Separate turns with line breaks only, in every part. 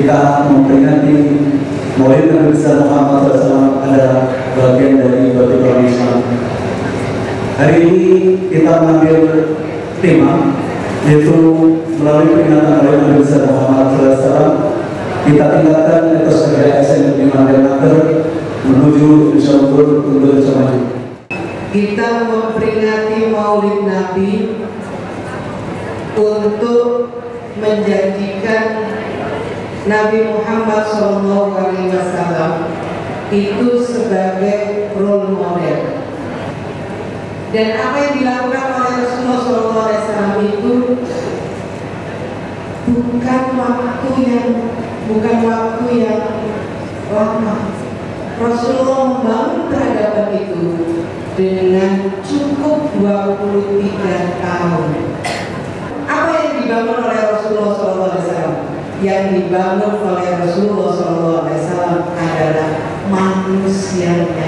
kita memperingati Maulid Nabi besar Muhammad SAW adalah bagian dari batu Islam. Hari ini kita mengambil tema, yaitu melalui peringatan Maulid Nabi besar Muhammad SAW, kita tinggalkan etos negara SN di Mater menuju Indonesia Unggul untuk Indonesia Maju.
Kita memperingati Maulid Nabi untuk menjadikan Nabi Muhammad SAW itu sebagai role model. Dan apa yang dilakukan oleh Rasulullah SAW itu bukan waktu yang lama. Rasulullah membangun peradaban itu dengan cukup 23 tahun. Apa yang dibangun oleh Rasulullah SAW? Yang dibangun oleh Rasulullah SAW adalah manusianya,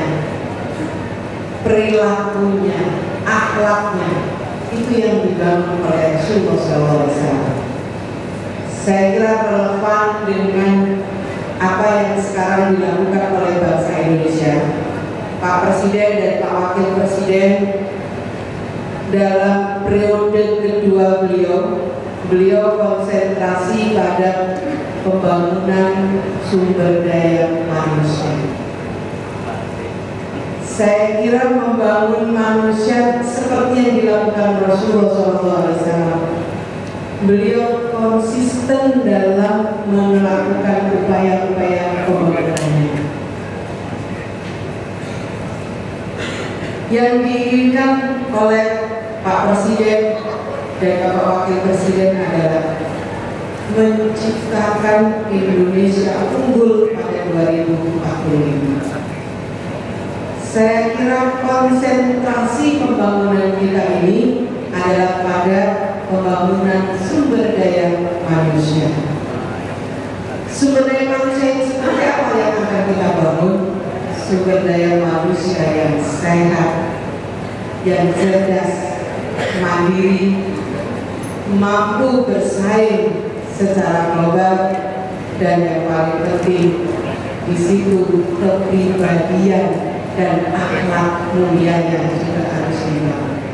perilakunya, akhlaknya. Itu yang dibangun oleh Rasulullah SAW. Saya kira relevan dengan apa yang sekarang dilakukan oleh bangsa Indonesia. Pak Presiden dan Pak Wakil Presiden dalam periode kedua beliau konsentrasi pada pembangunan sumber daya manusia. Saya kira membangun manusia seperti yang dilakukan Rasulullah SAW. Beliau konsisten dalam melakukan upaya-upaya pembangunannya. Yang diinginkan oleh Pak Presiden dan Bapak Wakil Presiden adalah menciptakan Indonesia unggul pada 2045. Saya kira konsentrasi pembangunan kita ini adalah pada pembangunan sumber daya manusia. Sumber daya manusia ini seperti apa yang akan kita bangun? Sumber daya manusia yang sehat, yang cerdas, mandiri, mampu bersaing secara global, dan yang paling penting di situ kepribadian dan akhlak mulia yang juga harus dibangun.